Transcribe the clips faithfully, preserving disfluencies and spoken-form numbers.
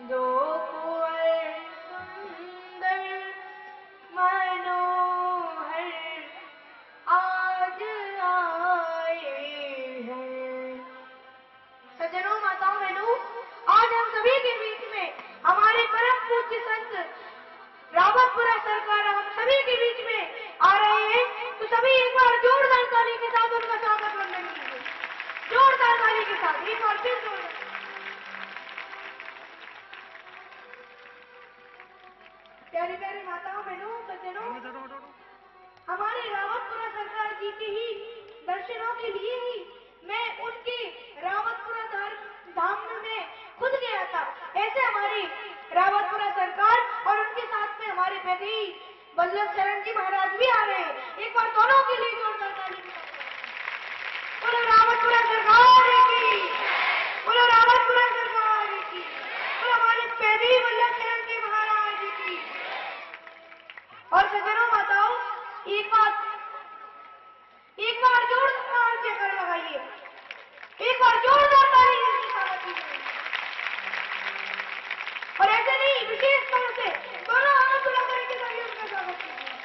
दो कुंवर सुंदर मनोहर आज आए हैं। सज्जनों, माताओं, बहनों, आज हम सभी के बीच में हमारे परम पूज्य संत रावतपुरा सरकार हम सभी के बीच में आ रहे हैं, तो सभी एक बार जोरदार ताली के साथ उनका स्वागत वंदन कीजिए। जोरदार ताली के साथ एक बार फिर जोरदार। प्यारी प्यारी माताओं, बहनों, सज्जनों, हमारे रावतपुरा सरकार जी के ही दर्शनों के लिए ही मैं उनके रावतपुरा धाम में खुद गया था। ऐसे हमारे रावतपुरा सरकार और उनके साथ में हमारे बेटी वल्लभ शरण जी महाराज भी आ रहे हैं। एक बार दोनों के लिए जोरदार ताली। बोलो रावतपुरा सरकार की, बोलो रावतपुरा सरकार की, बोलो हमारे बेटी वल्लभ शरण जी महाराज की। और सज्जनों, माताओं, एक बात एक बार जोरदार से कर लगाइए, एक बार जोरदार ताली से स्वागत कीजिए। और ऐसे नहीं, विशेष तौर से दोनों हाथ बुला करके तालियों का स्वागत कीजिए।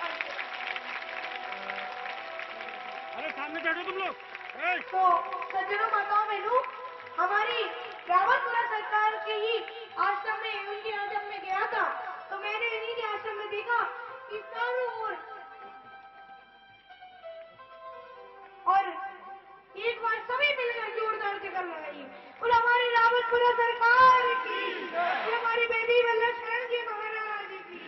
अरे सामने बैठो तुम लोग। तो सज्जनों, माताओं, बहनों, हमारी रावतपुरा सरकार के ही आश्रम में उनके आश्रम में गया था, तो मैंने इन्हीं के आश्रम में देखा कि चारों ओर और एक बार सभी मिलकर जोरदार से कर लगाइए। बोलो हमारी रावतपुरा सरकार की, बोलो हमारी बेटी वल्लभ शरण जी महाराज की।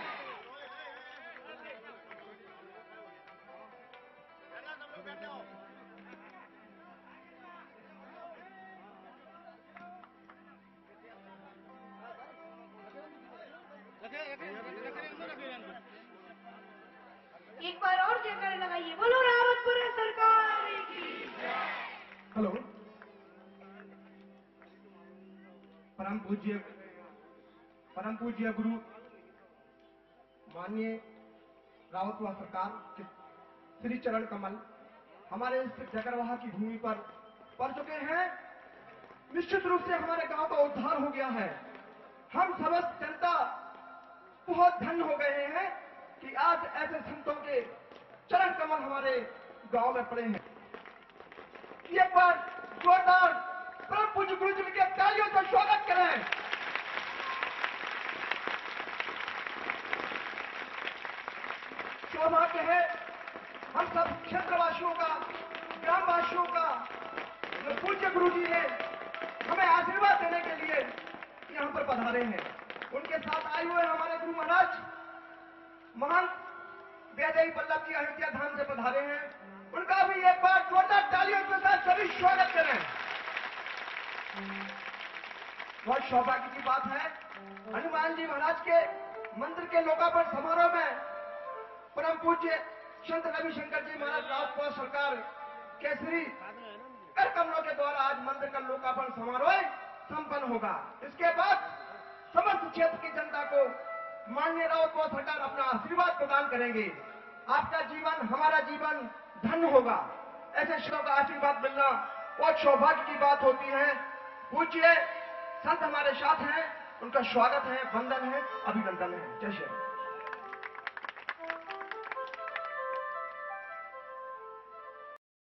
एक बार और जयकारे लगाइए। बोलो रावतपुरा सरकार की। हेलो, परम पूज्य परम पूज्य गुरु माननीय रावतपुरा सरकार के श्री चरण कमल हमारे इस जगरवाहा की भूमि पर पड़ चुके हैं। निश्चित रूप से हमारे गांव का उद्धार हो गया है। हम समस्त जनता बहुत धन्य हो गए हैं कि आज ऐसे संतों के चरण कमल हमारे गांव में पड़े हैं। एक बार जोरदार परम पूज्य गुरु जी के तालियों से स्वागत करें। सौभाग्य है हम सब क्षेत्रवासियों का, ग्रामवासियों का, जो पूज्य गुरु जी ने हमें आशीर्वाद देने के लिए यहाँ पर पधारे हैं। उनके साथ आए हुए हमारे गुरु महाराज महान वैदेही वल्लभ जी अयोध्या धाम से पधारे हैं। उनका भी एक बार जोरदार तालियों के साथ सभी स्वागत करें। बहुत सौभाग्य की बात है, हनुमान जी महाराज के मंदिर के लोकार्पण समारोह में परम पूज्य संत रविशंकर जी महाराज रावतपुरा सरकार के श्री कर कमलों के द्वारा आज मंदिर का लोकार्पण समारोह संपन्न होगा। इसके बाद समस्त क्षेत्र की जनता को माननीय रावतपुरा सरकार अपना आशीर्वाद प्रदान करेंगे। आपका जीवन, हमारा जीवन धन्य होगा। ऐसे शिवों का आशीर्वाद मिलना बहुत सौभाग्य की बात होती है। पूज्य संत हमारे साथ हैं, उनका स्वागत है, वंदन है, अभिनंदन है। जय श्री राम।